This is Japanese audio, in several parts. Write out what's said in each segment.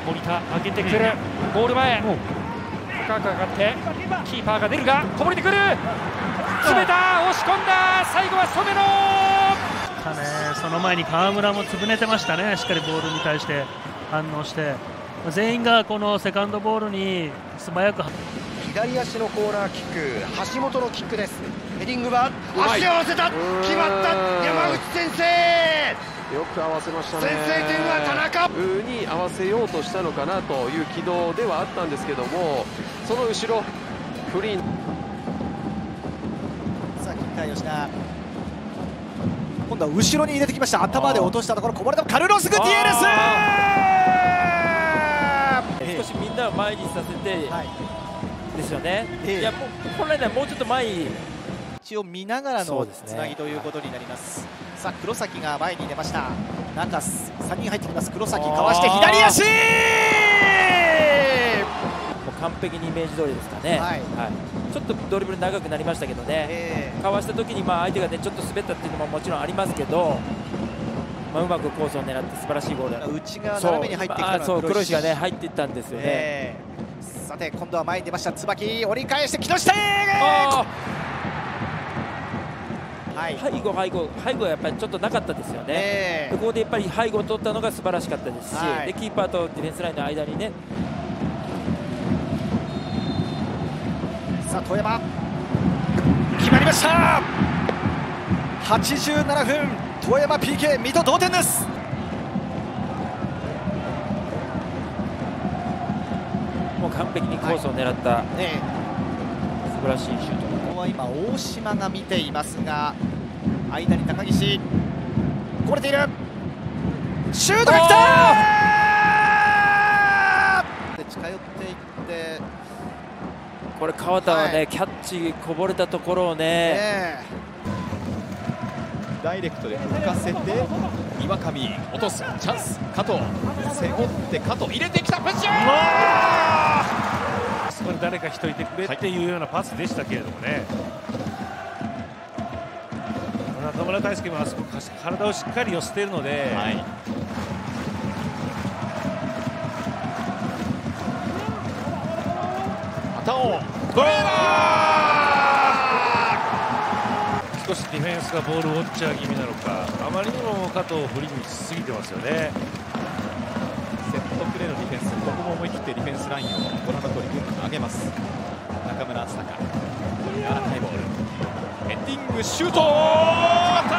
森田上げてくる、ゴール前深く上がってキーパーが出るがこぼれてくる、詰めた、押し込んだ、最後は染野。 その前に川村も潰れてましたね。しっかりボールに対して反応して、全員がこのセカンドボールに素早く。 左足のコーナーキック、橋本のキックです。ヘディングは足合わせた、決まった、山口先生、 よく合わせましたね。 先制点は田中に合わせようとしたのかなという軌道ではあったんですけども、その後ろフリー。 さあ切った吉田、今度は後ろに入れてきました。頭で落としたところこぼれた、カルロス・グティエレス。 少しみんなを前にさせて、ですよね。いや、もう本来ならもうちょっと前に一応見ながらのつなぎということになります。さあ黒崎が前に出ました。中3人入ってきます。黒崎かわして左足、 もう完璧にイメージ通りですかね。ちょっとドリブル長くなりましたけどね、かわした時に相手がねちょっと滑ったっていうのももちろんありますけど、うまくコースを狙って素晴らしいゴール。 内側斜めに入ってきたのは黒石がね入っていったんですよね。 さて今度は前に出ました椿、折り返して木下、 背後はやっぱりちょっとなかったですよね。ここでやっぱり背後を取ったのが素晴らしかったですし、でキーパーとディフェンスラインの間にね。 さあ富山決まりました。87分、富山 PK、水戸同点です。 もう完璧にコースを狙った、素晴らしいシュート。 ここは今大島が見ていますが、間に高岸こぼれている、シュートが来たーで近寄っていって、 これ川田はね、キャッチこぼれたところをね、 ダイレクトで浮かせて岩上落とす、チャンス加藤背負って加藤入れてきた、プッシュ、 そこに誰か一人いてくれっていうようなパスでしたけれどもね、中村大輔もあそこ体をしっかり寄せているので、少しディフェンスがボールウォッチャー気味なのか、あまりにも加藤をフリーにしすぎてますよね。 セットプレーのディフェンス、ここも思い切ってディフェンスラインをご覧の通りぐんと上げます。中村敦隆、柔らかいボール、ヘディングシュート、決まった。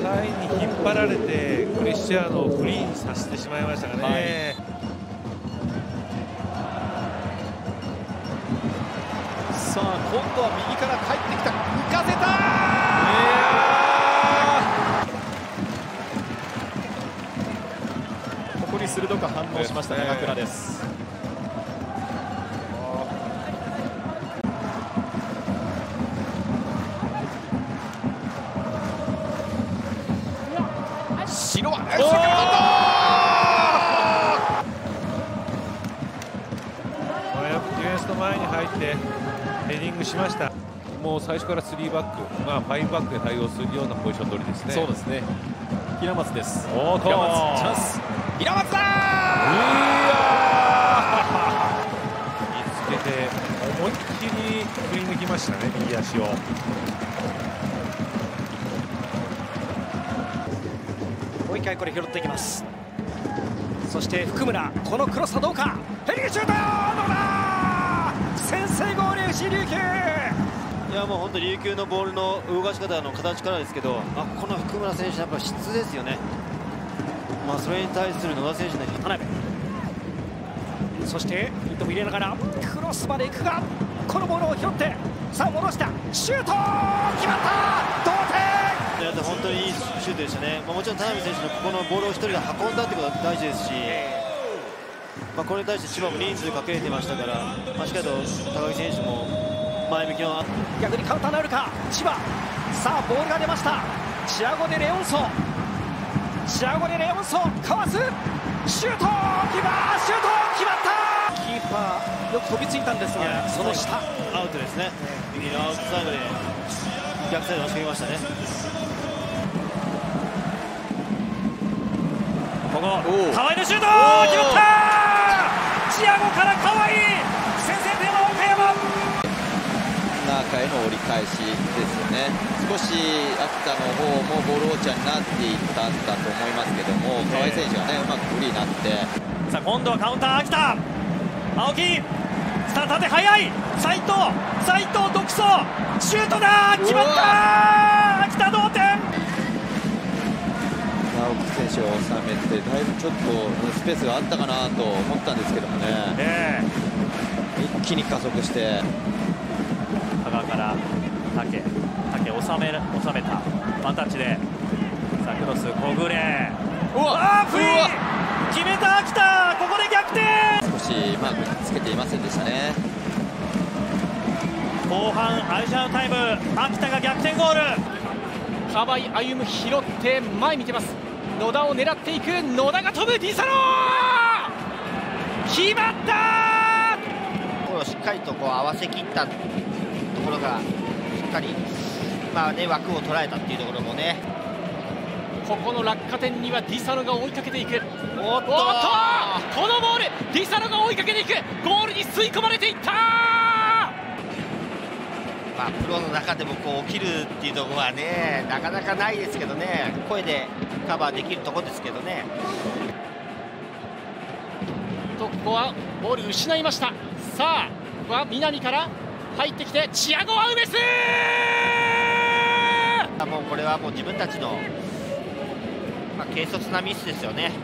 下位に引っ張られてクリスチャーノをフリーにさせてしまいましたがね。 さあ今度は右から帰ってきた、浮かせた、ここに鋭く反応しました長倉です。白はディフェンスの前に入ってヘディングしました。もう最初から3バック、5バックで対応するようなポジション取りですね。 そうですね。平松です。平松チャンス。平松だー。見つけて思いっきり振り抜きましたね、右足を。 もう一回これ拾っていきます。そして福村、このクロスはどうか、ヘディングシュート、どうだ、先制ゴール FC 琉球。 いやもう本当に琉球のボールの動かし方の形からですけど、この福村選手やっぱ質ですよね。それに対する野田選手の田辺、そしてミットも入れながらクロスまで行くが、このボールを拾ってさあ戻した、シュート決まった、同点。 本当にいいシュートでしたね。もちろん田辺選手のここのボールを1人が運んだってことは大事ですし、これに対して千葉も人数かけてましたから、しっかりと高木選手も前向きの、 逆にカウンターなるか千葉。さあボールが出ました、チアゴ・デ・レオンソ、かわす、シュート、シュート決まった。キーパーよく飛びついたんですが、その下アウトですね。右のアウトサイドで逆サイド押し込みましたね。 ここ河合のシュート決まった。チアゴから河合、先制点は岡山。 中への折り返しですよね。少し秋田の方もボールウォッチャーになっていったんだと思いますけども、河合選手がねうまくフリーになって、 さあ今度はカウンター秋田、青木スタートで速い斉藤独走シュートだ、決まった。秋田同点。 青木選手を収めてだいぶちょっとスペースがあったかなと思ったんですけどもね、一気に加速して香川から竹収めたワンタッチでさあクロス小暮、フリー決めた秋田、ここで逆転。 少しマークにつけていませんでしたね。 後半アディショナルタイム、秋田が逆転ゴール。 河合歩夢拾って前見てます。野田を狙っていく、野田が飛ぶ、ディサロ決まった。 これをしっかりとこう合わせきったところがしっかり、枠を捉えたっていうところもね。 ここの落下点にはディサロが追いかけていく。 おっとこのボールディサロが追いかけていく、ゴールに吸い込まれていった。 プロの中でもこう起きるっていうところはねなかなかないですけどね、声でカバーできるところですけどね。 ここはボール失いました。さあここは南から入ってきてチアゴ・アウベス。 もうこれはもう自分たちの、軽率なミスですよね。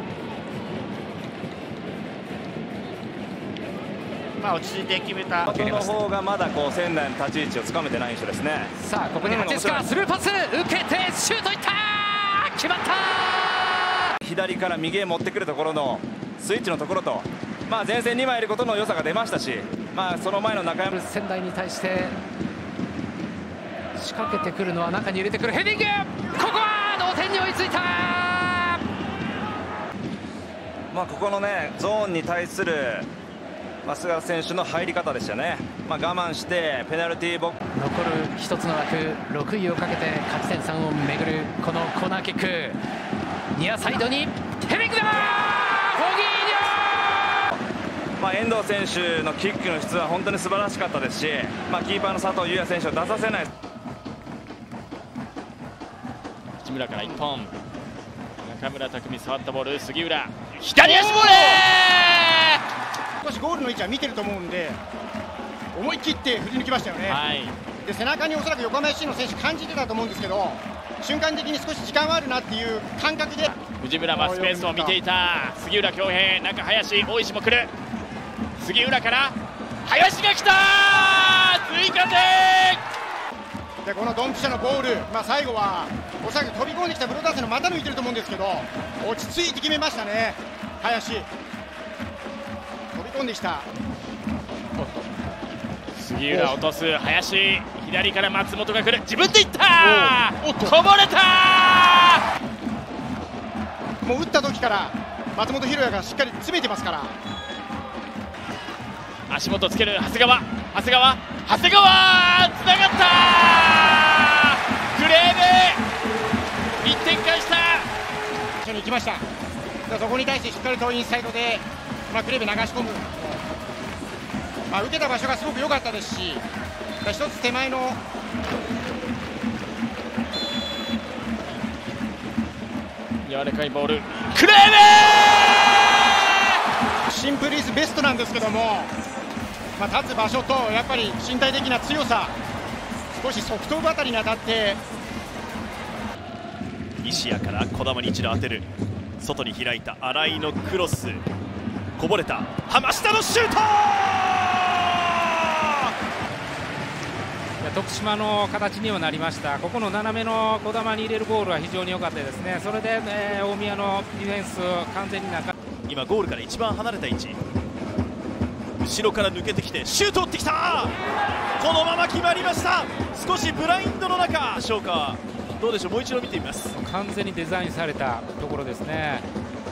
落ち着いて決めた。 この方がまだこう仙台の立ち位置をつかめてない印象ですね。 さあここに八塚スルーパス受けてシュートいった、決まった。 左から右へ持ってくるところのスイッチのところと、前線2枚いることの良さが出ましたし、その前の中山仙台に対して仕掛けてくるのは中に入れてくるヘディング、ここは同点に追いついた。 ここのねゾーンに対する菅選手の入り方でしたね。我慢してペナルティーボックス、 残る一つの枠6位をかけて勝ち点3をめぐるこのコーナーキック、ニアサイドにヘディングだ、ホギーニョ。 遠藤選手のキックの質は本当に素晴らしかったですし、キーパーの佐藤優也選手を出させない。 内村から1本、中村拓海触ったボール、杉浦左足ボレー。 少しゴールの位置は見てると思うんで思い切って振り抜きましたよね、で背中におそらく横浜 FC の選手感じてたと思うんですけど、瞬間的に少し時間はあるなっていう感覚で藤村はスペースを見ていた。杉浦恭平、中林、大石も来る。杉浦から林が来た、追加点。 でこのドンピシャのボール、最後はおそらく飛び込んできたブロダースの股抜いてると思うんですけど、落ち着いて決めましたね。林飛び込んできた。 杉浦落とす、林左から松本が来る、自分でいった、こぼれた。 もう打った時から松本博也がしっかり詰めてますから。 足元つける長谷川つながった、クレーブ1点返した。 一緒に行きました。そこに対してしっかりとインサイドでクレーベ流し込む、受けた場所がすごく良かったですし、一つ手前の柔らかいボール、クレーベシンプルイズベストなんですけども、立つ場所とやっぱり身体的な強さ、少し側頭部あたりに当たって西谷から児玉に一度当てる、外に開いた新井のクロス、こぼれた浜下のシュート。 徳島の形にはなりました。ここの斜めの児玉に入れるボールは非常に良かったですね。それで、大宮のディフェンス完全に今ゴールから一番離れた位置、後ろから抜けてきてシュートを打ってきた、このまま決まりました。少しブラインドの中でしょうか、どうでしょう、もう一度見てみます。 完全にデザインされたところですね。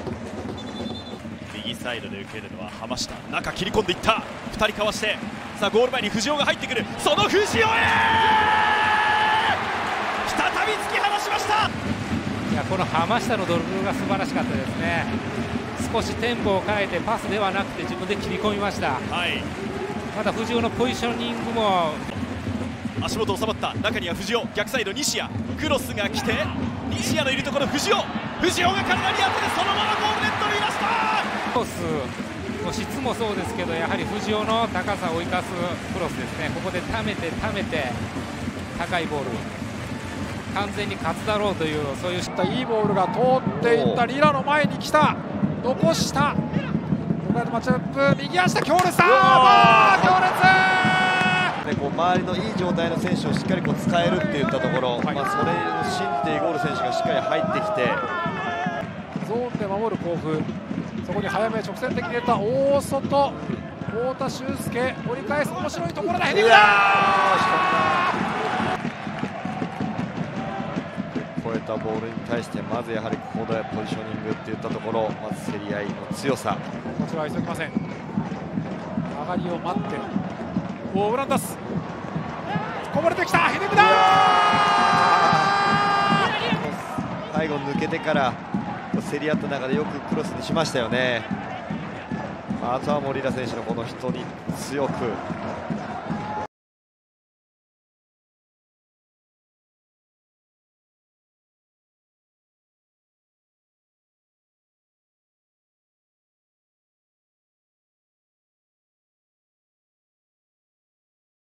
右サイドで受けるのは浜下、中切り込んでいった、2人かわして、さあゴール前に藤尾が入ってくる、その藤尾へ再び突き放しました。 いやこの浜下のドリブルが素晴らしかったですね。少しテンポを変えてパスではなくて自分で切り込みました。また藤尾のポジショニングも足元収まった。中には藤尾、逆サイド西谷、クロスが来て西谷のいるところ藤尾が体に当ててそのままゴールネットにいました。 コースの質もそうですけど、やはり藤尾の高さを生かすクロスですね。ここで溜めて高いボール、完全に勝つだろうという、そういういいボールが通っていった。リラの前に来た、残した。ここでマッチアップ、右足で強烈だ、強烈。 こう周りのいい状態の選手をしっかり使えるっていったところ、それを信じてイゴール選手がしっかり入ってきて、 ゾーンで守る甲府、そこに早め直線的に出た大外、太田修介、折り返す、面白いところだ、ヘディングだ。 超えたボールに対してまずやはりここでポジショニングっていったところ、まず競り合いの強さ、 こちらは急ぎません。上がりを待って、オブランダスこぼれてきた、ヘディングだ。 最後抜けてから競り合った中でよくクロスにしましたよね。あとは森田選手のこの人に強く